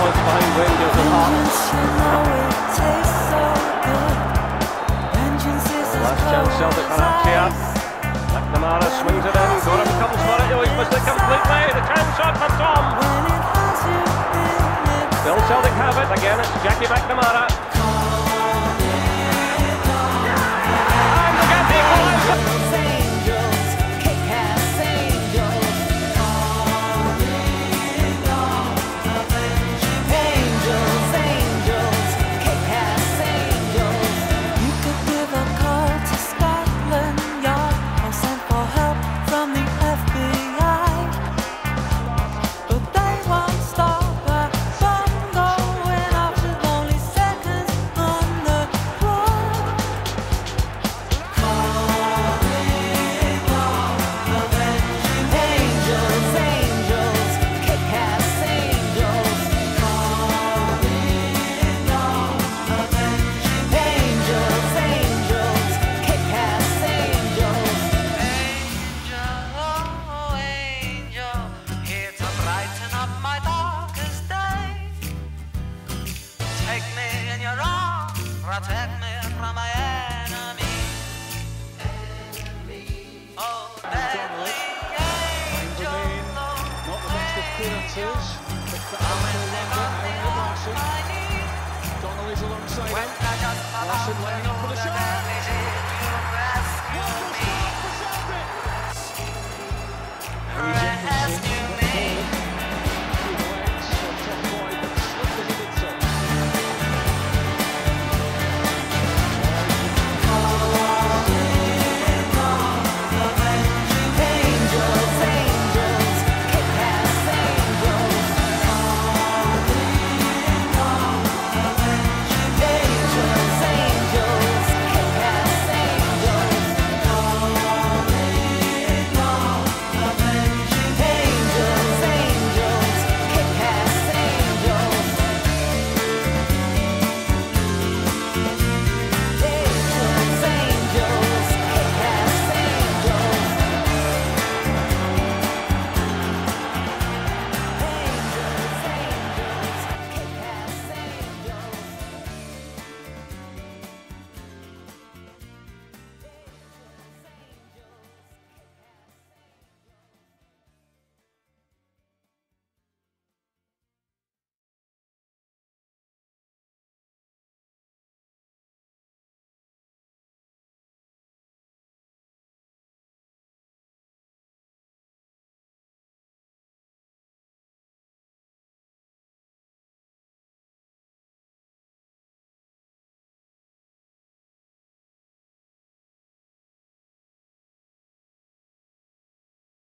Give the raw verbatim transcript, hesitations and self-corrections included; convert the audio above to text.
points behind Rangers and Hearts. Last chance Celtic perhaps here. McNamara swings it in, Gorham comes for it, oh he's missed it completely, the chance shot for Tom. Still Celtic have it, again it's Jackie McNamara. And they get the equaliser. Protect me from my enemy. Oh, deadly angel. Not the best of clearances. Donnelly's alongside him. Larson lining up for the shot.